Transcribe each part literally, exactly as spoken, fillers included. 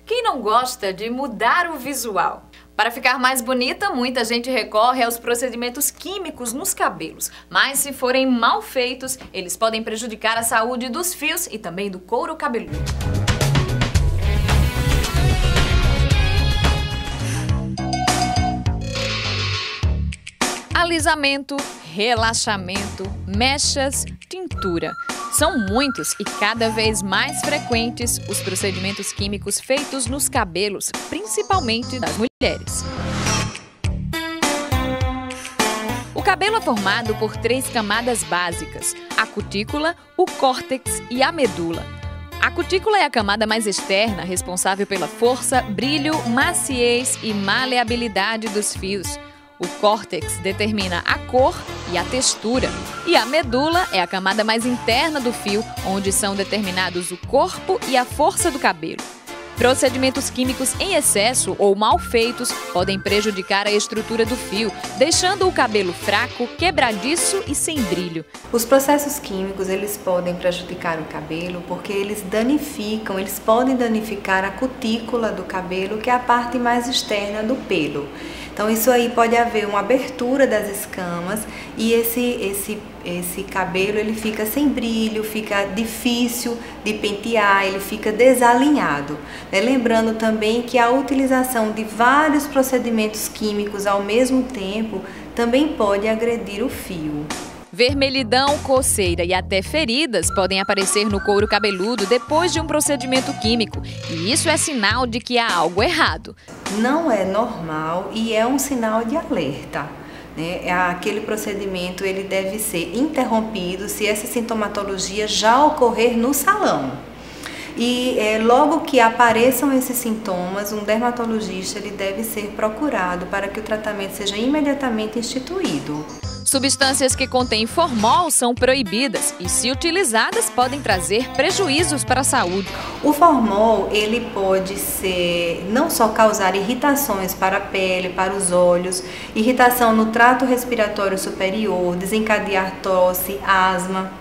Quem não gosta de mudar o visual? Para ficar mais bonita, muita gente recorre aos procedimentos químicos nos cabelos, mas se forem mal feitos, eles podem prejudicar a saúde dos fios e também do couro cabeludo. Alisamento, relaxamento, mechas, tintura. São muitos e cada vez mais frequentes os procedimentos químicos feitos nos cabelos, principalmente das mulheres. O cabelo é formado por três camadas básicas: a cutícula, o córtex e a medula. A cutícula é a camada mais externa, responsável pela força, brilho, maciez e maleabilidade dos fios. O córtex determina a cor e a textura. E a medula é a camada mais interna do fio, onde são determinados o corpo e a força do cabelo. Procedimentos químicos em excesso ou mal feitos podem prejudicar a estrutura do fio, deixando o cabelo fraco, quebradiço e sem brilho. Os processos químicos, eles podem prejudicar o cabelo porque eles danificam, eles podem danificar a cutícula do cabelo, que é a parte mais externa do pelo. Então isso aí pode haver uma abertura das escamas e esse, esse, esse cabelo ele fica sem brilho, fica difícil de pentear, ele fica desalinhado. Né? Lembrando também que a utilização de vários procedimentos químicos ao mesmo tempo também pode agredir o fio. Vermelhidão, coceira e até feridas podem aparecer no couro cabeludo depois de um procedimento químico, e isso é sinal de que há algo errado. Não é normal e é um sinal de alerta. Né? Aquele procedimento ele deve ser interrompido se essa sintomatologia já ocorrer no salão. E é, logo que apareçam esses sintomas, um dermatologista ele deve ser procurado para que o tratamento seja imediatamente instituído. Substâncias que contêm formol são proibidas e, se utilizadas, podem trazer prejuízos para a saúde. O formol ele pode ser não só causar irritações para a pele, para os olhos, irritação no trato respiratório superior, desencadear tosse, asma,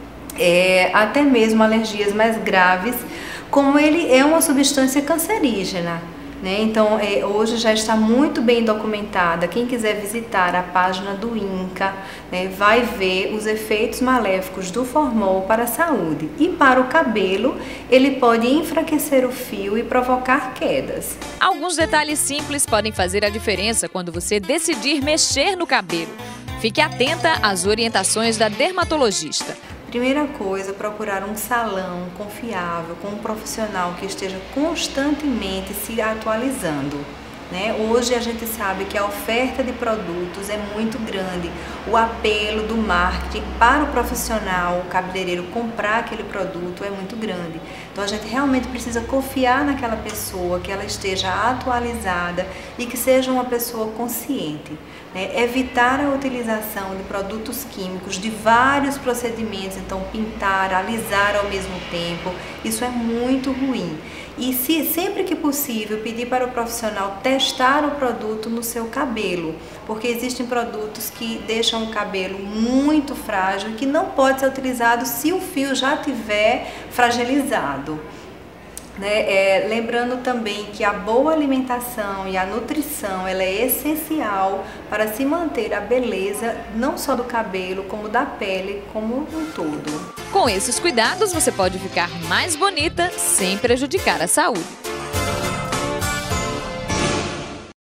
é, até mesmo alergias mais graves, como ele é uma substância cancerígena. Né? Então, é, hoje já está muito bem documentada. Quem quiser visitar a página do INCA, né, vai ver os efeitos maléficos do formol para a saúde. E para o cabelo, ele pode enfraquecer o fio e provocar quedas. Alguns detalhes simples podem fazer a diferença quando você decidir mexer no cabelo. Fique atenta às orientações da dermatologista. Primeira coisa, procurar um salão confiável, com um profissional que esteja constantemente se atualizando. Né? Hoje a gente sabe que a oferta de produtos é muito grande, o apelo do marketing para o profissional, o cabeleireiro comprar aquele produto é muito grande. Então a gente realmente precisa confiar naquela pessoa, que ela esteja atualizada e que seja uma pessoa consciente. Né? Evitar a utilização de produtos químicos de vários procedimentos, então pintar, alisar ao mesmo tempo, isso é muito ruim. E se sempre que possível pedir para o profissional testar o produto no seu cabelo, porque existem produtos que deixam o cabelo muito frágil e que não pode ser utilizado se o fio já estiver fragilizado. Né? É, lembrando também que a boa alimentação e a nutrição ela é essencial para se manter a beleza não só do cabelo, como da pele como um todo. Com esses cuidados, você pode ficar mais bonita sem prejudicar a saúde.